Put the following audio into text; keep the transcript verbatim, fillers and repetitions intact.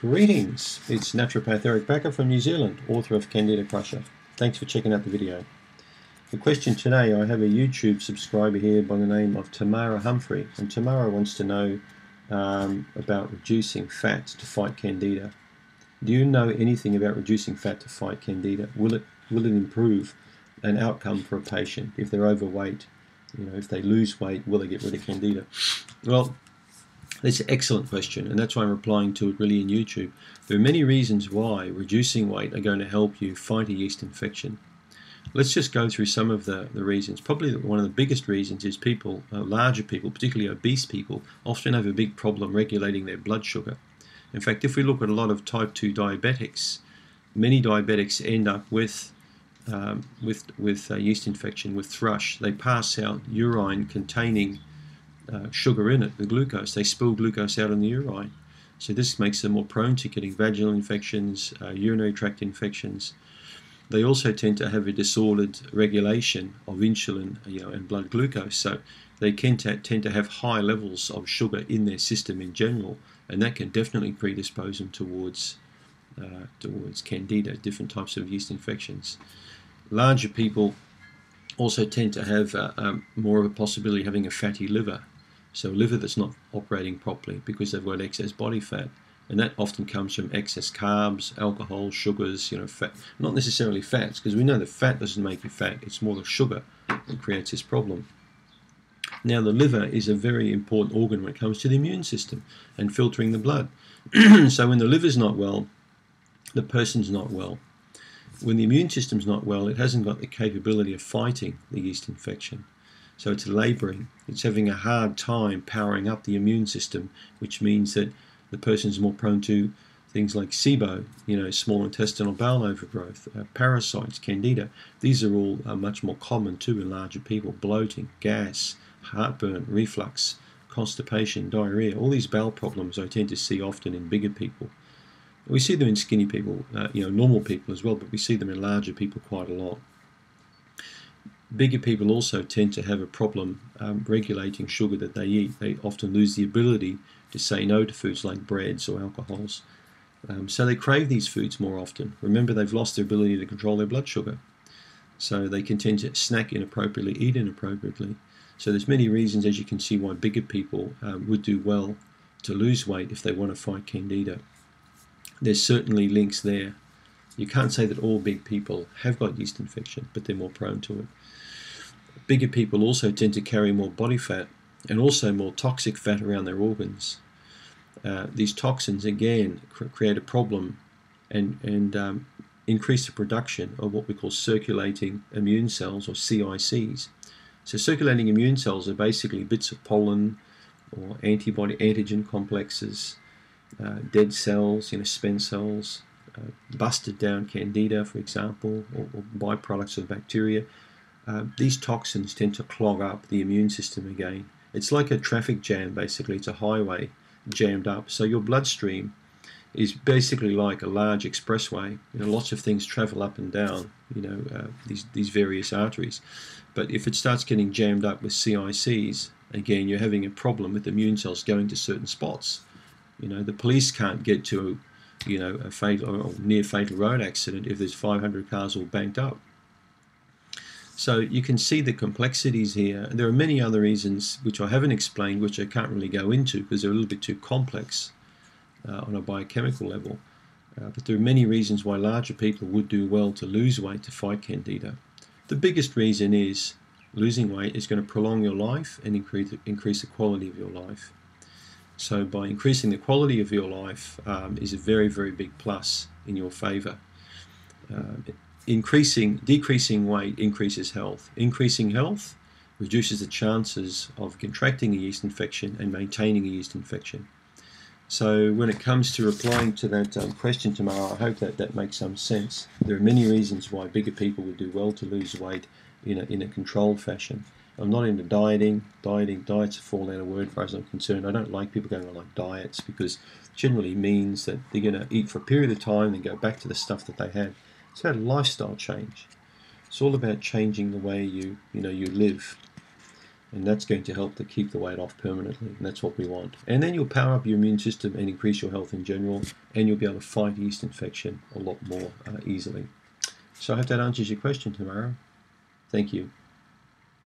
Greetings, it's naturopath Eric Backer from New Zealand, author of Candida Crusher. Thanks for checking out the video. The question today, I have a YouTube subscriber here by the name of Tamara Humphrey, and Tamara wants to know um, about reducing fat to fight Candida. Do you know anything about reducing fat to fight Candida? Will it, will it improve an outcome for a patient if they're overweight? You know, if they lose weight, will they get rid of Candida? Well, that's an excellent question, and that's why I'm replying to it really in YouTube. There are many reasons why reducing weight are going to help you fight a yeast infection. Let's just go through some of the, the reasons. Probably one of the biggest reasons is people, uh, larger people, particularly obese people, often have a big problem regulating their blood sugar. In fact, if we look at a lot of type two diabetics, many diabetics end up with um, with, with uh, yeast infection, with thrush. They pass out urine containing Uh, sugar in it, the glucose. They spill glucose out in the urine. So this makes them more prone to getting vaginal infections, uh, urinary tract infections. They also tend to have a disordered regulation of insulin, you know, and blood glucose. So they tend to, tend to have high levels of sugar in their system in general, and that can definitely predispose them towards, uh, towards Candida, different types of yeast infections. Larger people also tend to have uh, um, more of a possibility of having a fatty liver. So a liver that's not operating properly because they've got excess body fat, and that often comes from excess carbs, alcohol, sugars, you know, fat. Not necessarily fats, because we know that fat doesn't make you fat. It's more the sugar that creates this problem. Now, the liver is a very important organ when it comes to the immune system and filtering the blood. So when the liver's not well, the person's not well. When the immune system's not well, it hasn't got the capability of fighting the yeast infection. So it's labouring. It's having a hard time powering up the immune system, which means that the person's more prone to things like S I B O, you know, small intestinal bowel overgrowth, uh, parasites, Candida. These are all uh, much more common too in larger people. Bloating, gas, heartburn, reflux, constipation, diarrhea. All these bowel problems I tend to see often in bigger people. We see them in skinny people, uh, you know, normal people as well, but we see them in larger people quite a lot. Bigger people also tend to have a problem um, regulating sugar that they eat. They often lose the ability to say no to foods like breads or alcohols. Um, so they crave these foods more often. Remember, they've lost their ability to control their blood sugar. So they can tend to snack inappropriately, eat inappropriately. So there's many reasons, as you can see, why bigger people um, would do well to lose weight if they want to fight Candida. There's certainly links there. You can't say that all big people have got yeast infection, but they're more prone to it. Bigger people also tend to carry more body fat and also more toxic fat around their organs. Uh, these toxins, again, cr create a problem and, and um, increase the production of what we call circulating immune cells, or C I Cs. So circulating immune cells are basically bits of pollen or antibody antigen complexes, Uh, dead cells, you know, spent cells, uh, busted down Candida, for example, or, or byproducts of bacteria. Uh, these toxins tend to clog up the immune system again. It's like a traffic jam, basically. It's a highway jammed up. So your bloodstream is basically like a large expressway. You know, lots of things travel up and down, you know, uh, these, these various arteries. But if it starts getting jammed up with C I Cs, again, you're having a problem with immune cells going to certain spots. You know, the police can't get to, you know, a fatal or near fatal road accident if there's five hundred cars all banked up. So you can see the complexities here. There are many other reasons which I haven't explained, which I can't really go into because they're a little bit too complex uh, on a biochemical level. Uh, but there are many reasons why larger people would do well to lose weight to fight Candida. The biggest reason is losing weight is going to prolong your life and increase, increase the quality of your life. So by increasing the quality of your life um, is a very, very big plus in your favor. Uh, increasing, decreasing weight increases health. Increasing health reduces the chances of contracting a yeast infection and maintaining a yeast infection. So when it comes to replying to that um, question tomorrow, I hope that that makes some sense. There are many reasons why bigger people would do well to lose weight in a, in a controlled fashion. I'm not into dieting. Dieting, diet's a four-letter word as far as I'm concerned. I don't like people going on like diets because it generally means that they're going to eat for a period of time and go back to the stuff that they had. It's about a lifestyle change. It's all about changing the way you, you know, you live. and that's going to help to keep the weight off permanently, and that's what we want. And then you'll power up your immune system and increase your health in general, and you'll be able to fight yeast infection a lot more uh, easily. So I hope that answers your question, Tamara. Thank you.